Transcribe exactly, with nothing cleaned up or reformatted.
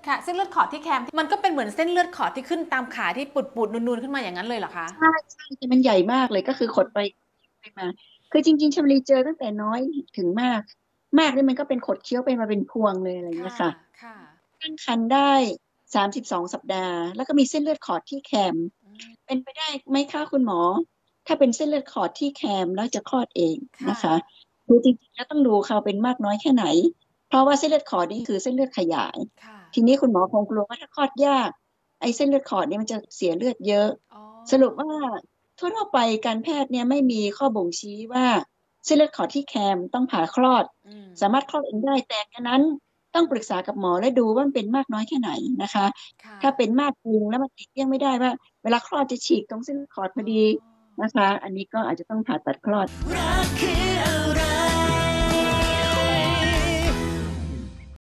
ค่ะเส้นเลือดขอดที่แคมมันก็เป็นเหมือนเส้นเลือดขอดที่ขึ้นตามขาที่ปุดๆนูนๆขึ้นมาอย่างนั้นเลยเหรอคะใช่ใช่แต่มันใหญ่มากเลยก็คือขดไปไปมาคือจริงๆชมรีเจอตั้งแต่น้อยถึงมากมากนี่มันก็เป็นขดเคี้ยวไปมาเป็นพวงเลยอะไรอย่างเงี้ยค่ะค่ะค่ะตั้งครรภ์ได้สามสิบสองสัปดาห์แล้วก็มีเส้นเลือดขอดที่แคมเป็นไปได้ไหมคะคุณหมอถ้าเป็นเส้นเลือดขอดที่แคมแล้วจะคลอดเองค่ะนะคะคือจริงๆแล้วต้องดูเขาเป็นมากน้อยแค่ไหนเพราะว่าเส้นเลือดขอดนี่คือเส้นเลือดขยายค่ะทีนี้คุณหมอคงกลัวว่าถ้าคลอดยากไอ้เส้นเลือดขอดเนี่ยมันจะเสียเลือดเยอะอ๋อสรุปว่าทั่วๆไปการแพทย์เนี่ยไม่มีข้อบ่งชี้ว่าเส้นเลือดขอดที่แคมต้องผ่าคลอดอืมสามารถคลอดเองได้แต่กันนั้นต้องปรึกษากับหมอและดูว่ามันเป็นมากน้อยแค่ไหนนะคะค่ะถ้าเป็นมากจริงแล้วมันหลีกเลี่ยงไม่ได้ว่าเวลาคลอดจะฉีกตรงเส้นเลือดขอดพออ๋อดีนะคะอันนี้ก็อาจจะต้องผ่าตัดคลอดรักคือ